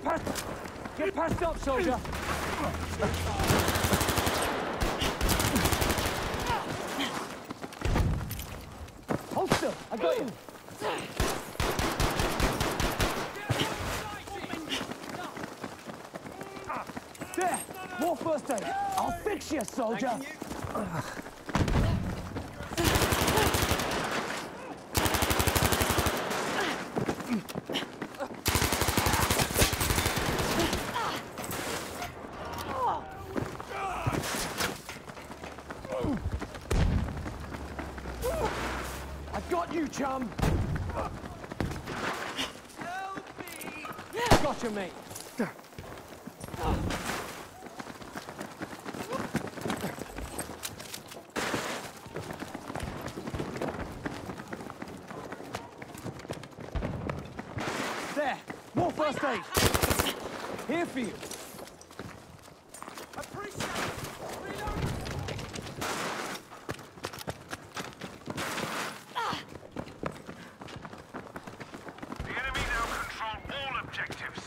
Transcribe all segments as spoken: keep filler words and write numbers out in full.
past... Get passed up, soldier! Hold still, I got you! There! More first aid! I'll fix you, soldier! I got you, chum! Help me! Gotcha, mate! There! More first aid! Here for you! Appreciate it! Reloading! The enemy now control all objectives.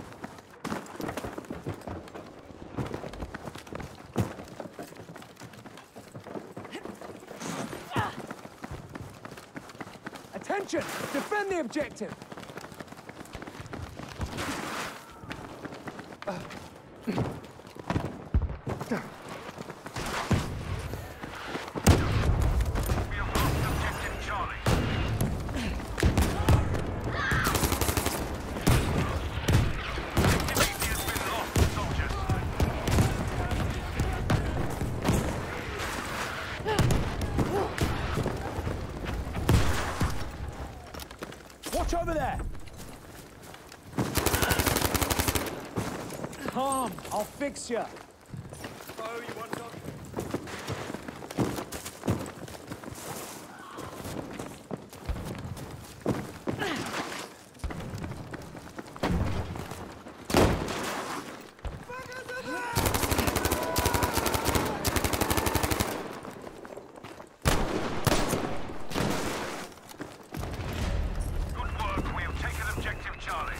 Attention! Defend the objective! We have lost objective Charlie. Activity has been lost, soldiers. Watch over there! Calm, I'll fix you. Oh, you want dog? Good work, we have taken objective Charlie.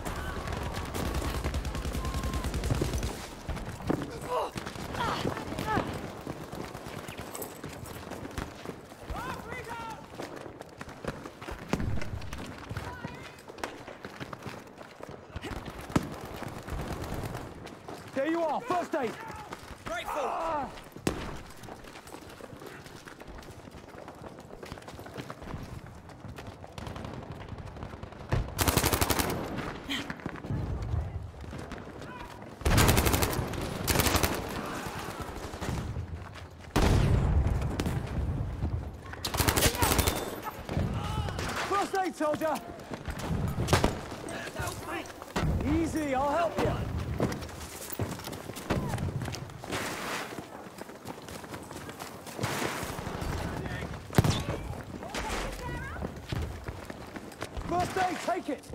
There you are, first aid! Grateful! Ah. First aid, soldier! Easy, I'll help you. First aid, take it!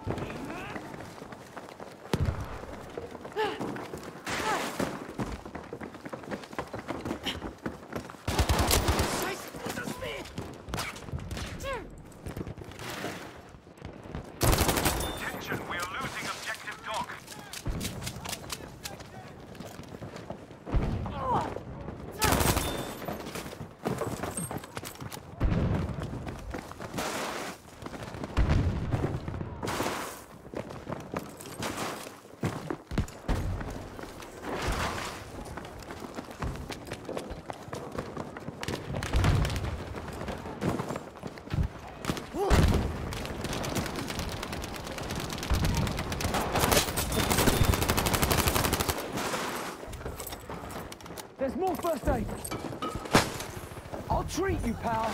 Attention, we are losing objective dog. There's more first aid. I'll treat you, pal.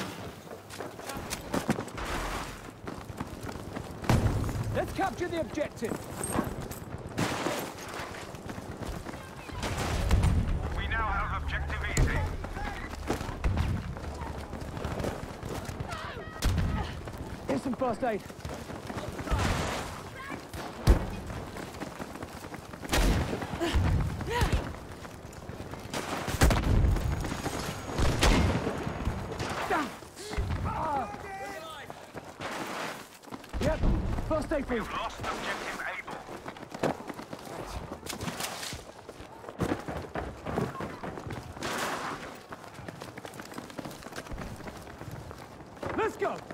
Let's capture the objective. We now have objective easy. Here's some first aid. Yep, first aid for you. We've lost objective Able.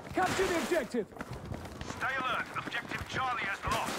Capture the objective! Stay alert. Objective Charlie has lost.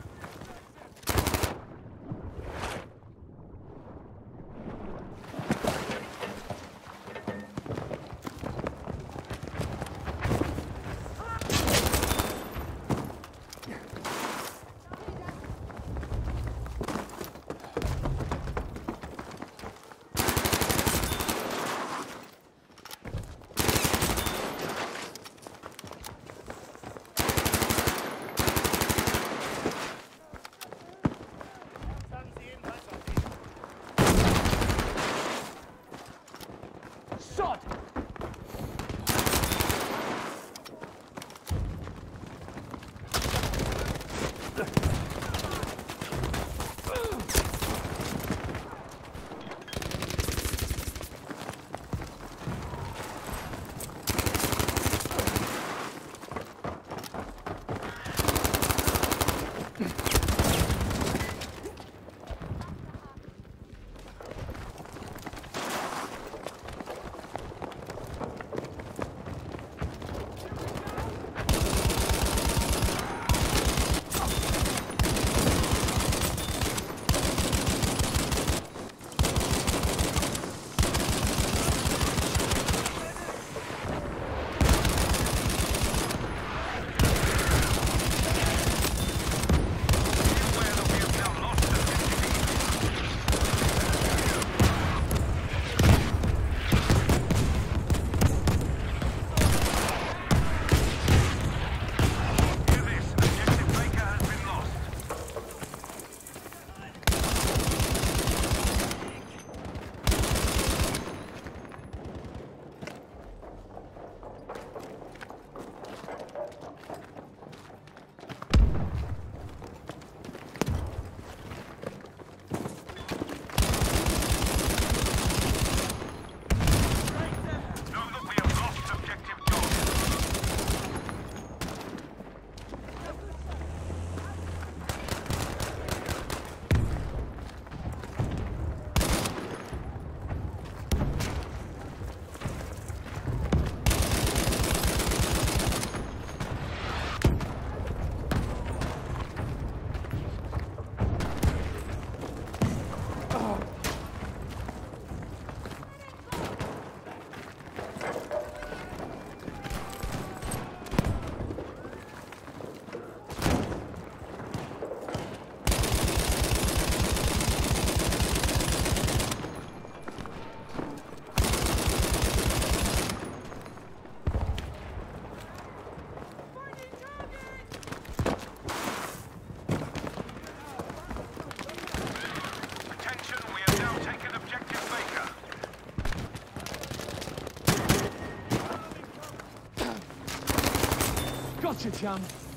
Shot! Gotcha, chum.